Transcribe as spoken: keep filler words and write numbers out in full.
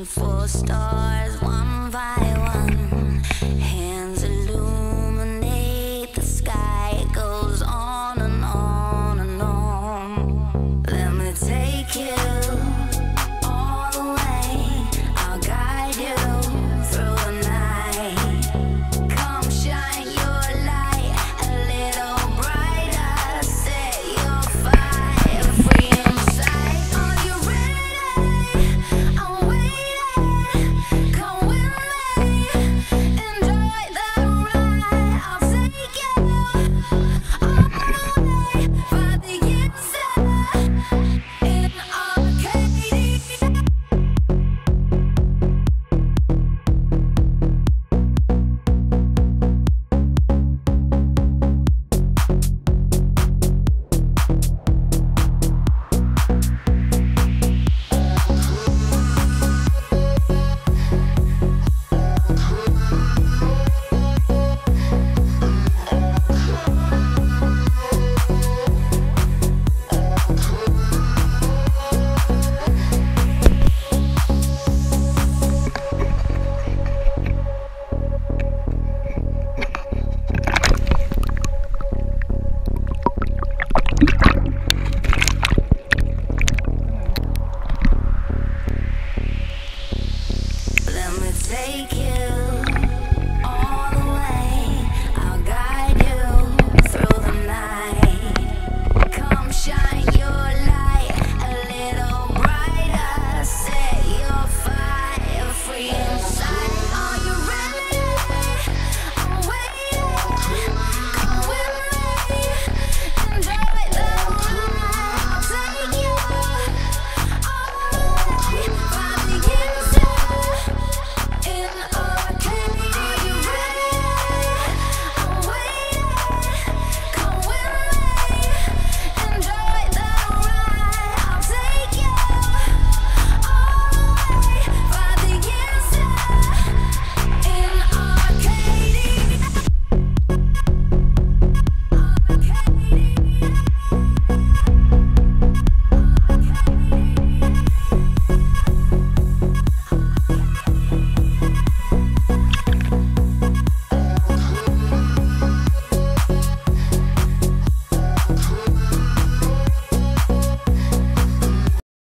reaching for stars one by one. Hands illuminate the sky. It goes on and on and on. Let me take you all the way. I'll guide you through the night. Come shine your light a little brighter. Set your fire.